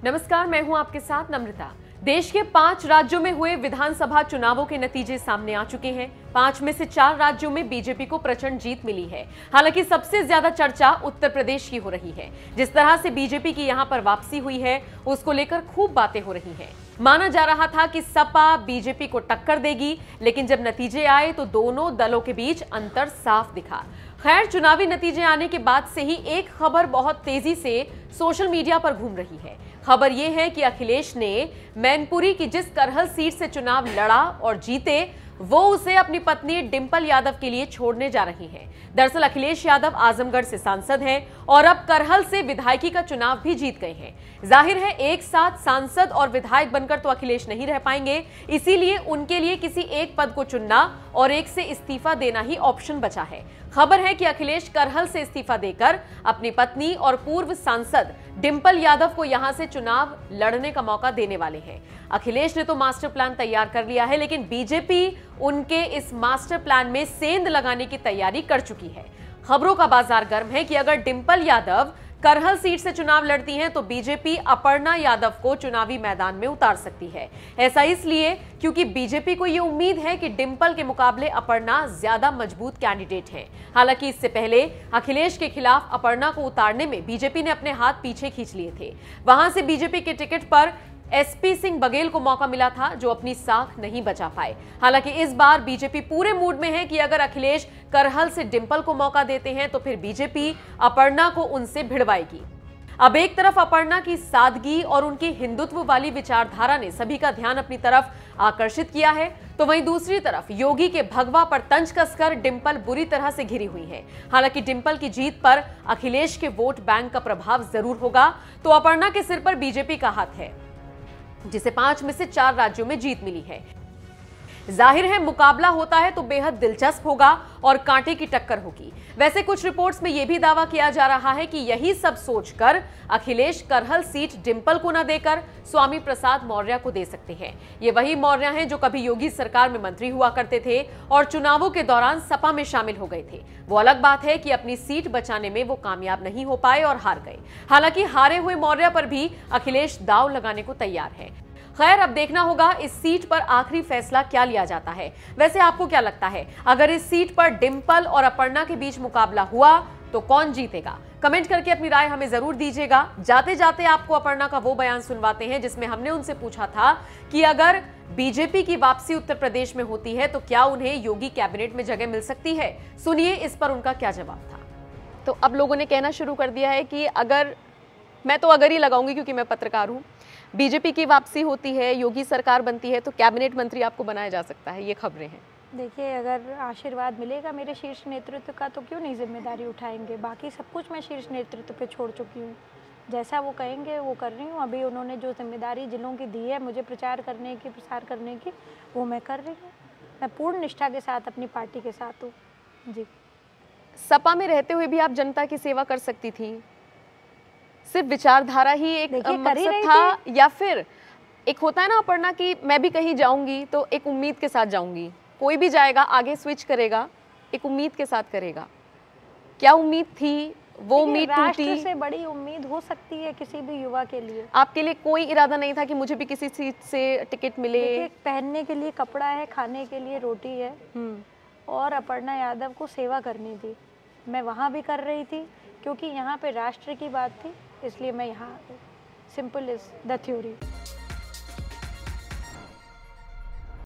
नमस्कार, मैं हूं आपके साथ नम्रता। देश के 5 राज्यों में हुए विधानसभा चुनावों के नतीजे सामने आ चुके हैं। 5 में से 4 राज्यों में बीजेपी को प्रचंड जीत मिली है। हालांकि सबसे ज्यादा चर्चा उत्तर प्रदेश की हो रही है। जिस तरह से बीजेपी की यहां पर वापसी हुई है, उसको लेकर खूब बातें हो रही हैं। माना जा रहा था कि सपा बीजेपी को टक्कर देगी, लेकिन जब नतीजे आए तो दोनों दलों के बीच अंतर साफ दिखा। खैर, चुनावी नतीजे आने के बाद से ही एक खबर बहुत तेजी से सोशल मीडिया पर घूम रही है। खबर यह है कि अखिलेश ने मैनपुरी की जिस करहल सीट से चुनाव लड़ा और जीते, वो उसे अपनी पत्नी डिंपल यादव के लिए छोड़ने जा रही हैं। दरअसल अखिलेश यादव आजमगढ़ से सांसद हैं और अब करहल से विधायकी का चुनाव भी जीत गए हैं। जाहिर है एक साथ सांसद और विधायक बनकर तो अखिलेश नहीं रह पाएंगे, इसीलिए उनके लिए किसी एक पद को चुनना और एक से इस्तीफा देना ही ऑप्शन बचा है। खबर है कि अखिलेश करहल से इस्तीफा देकर अपनी पत्नी और पूर्व सांसद डिंपल यादव को यहां से चुनाव लड़ने का मौका देने वाले हैं। अखिलेश ने तो मास्टर प्लान तैयार कर लिया है, लेकिन बीजेपी उनके इस मास्टर प्लान में सेंध लगाने की तैयारी कर चुकी है। खबरों का बाजार गर्म है कि अगर डिंपल यादव करहल सीट से चुनाव लड़ती हैं तो बीजेपी अपर्णा यादव को चुनावी मैदान में उतार सकती है। ऐसा इसलिए क्योंकि बीजेपी को यह उम्मीद है कि डिंपल के मुकाबले अपर्णा ज्यादा मजबूत कैंडिडेट हैं। हालांकि इससे पहले अखिलेश के खिलाफ अपर्णा को उतारने में बीजेपी ने अपने हाथ पीछे खींच लिए थे। वहां से बीजेपी के टिकट पर एसपी सिंह बघेल को मौका मिला था, जो अपनी साख नहीं बचा पाए। हालांकि इस बार बीजेपी पूरे मूड में है कि अगर अखिलेश करहल से डिंपल को मौका देते हैं तो फिर बीजेपी अपर्णा को उनसे भिड़वाएगी। अब एक तरफ अपर्णा की सादगी और उनकी हिंदुत्व वाली विचारधारा ने सभी का ध्यान अपनी तरफ आकर्षित किया है, तो वहीं दूसरी तरफ योगी के भगवा पर तंज कसकर डिंपल बुरी तरह से घिरी हुई है। हालांकि डिंपल की जीत पर अखिलेश के वोट बैंक का प्रभाव जरूर होगा, तो अपर्णा के सिर पर बीजेपी का हाथ है, जिसे 5 में से 4 राज्यों में जीत मिली है। जाहिर है मुकाबला होता है तो बेहद दिलचस्प होगा और कांटे की टक्कर होगी। वैसे कुछ रिपोर्ट्स में यह भी दावा किया जा रहा है कि यही सब सोचकर अखिलेश करहल सीट डिंपल को न देकर स्वामी प्रसाद मौर्य को दे सकते हैं। ये वही मौर्य हैं जो कभी योगी सरकार में मंत्री हुआ करते थे और चुनावों के दौरान सपा में शामिल हो गए थे। वो अलग बात है कि अपनी सीट बचाने में वो कामयाब नहीं हो पाए और हार गए। हालांकि हारे हुए मौर्य पर भी अखिलेश दांव लगाने को तैयार है। खैर, अब देखना होगा इस सीट पर आखिरी फैसला क्या लिया जाता है। वैसे आपको क्या लगता है, अगर इस सीट पर डिंपल और अपर्णा के बीच मुकाबला हुआ तो कौन जीतेगा? कमेंट करके अपनी राय हमें जरूर दीजिएगा। जाते जाते आपको अपर्णा का वो बयान सुनवाते हैं जिसमें हमने उनसे पूछा था कि अगर बीजेपी की वापसी उत्तर प्रदेश में होती है तो क्या उन्हें योगी कैबिनेट में जगह मिल सकती है। सुनिए इस पर उनका क्या जवाब था। तो अब लोगों ने कहना शुरू कर दिया है कि अगर, मैं तो अगर ही लगाऊंगी क्योंकि मैं पत्रकार हूं, बीजेपी की वापसी होती है, योगी सरकार बनती है तो कैबिनेट मंत्री आपको बनाया जा सकता है, ये खबरें हैं। देखिए, अगर आशीर्वाद मिलेगा मेरे शीर्ष नेतृत्व का तो क्यों नहीं जिम्मेदारी उठाएंगे। बाकी सब कुछ मैं शीर्ष नेतृत्व पे छोड़ चुकी हूँ। जैसा वो कहेंगे वो कर रही हूँ। अभी उन्होंने जो जिम्मेदारी जिलों की दी है मुझे प्रचार करने की, प्रसार करने की, वो मैं कर रही हूँ। मैं पूर्ण निष्ठा के साथ अपनी पार्टी के साथ हूँ। जी, सपा में रहते हुए भी आप जनता की सेवा कर सकती थी। सिर्फ विचारधारा ही एक मकसद था, या फिर एक होता है ना अपर्णा की मैं भी कहीं जाऊंगी तो एक उम्मीद के साथ जाऊंगी, कोई भी जाएगा आगे स्विच करेगा, एक उम्मीद के साथ करेगा। क्या उम्मीद थी? वो उम्मीद टूटी। राष्ट्र से बड़ी उम्मीद हो सकती है किसी भी युवा के लिए। आपके लिए कोई इरादा नहीं था कि मुझे भी किसी सीट से टिकट मिले? पहनने के लिए कपड़ा है, खाने के लिए रोटी है, और अपर्णा यादव को सेवा करनी थी। मैं वहाँ भी कर रही थी क्योंकि यहाँ पे राष्ट्र की बात थी, इसलिए मैं यहाँ आ गई। Simple is the theory.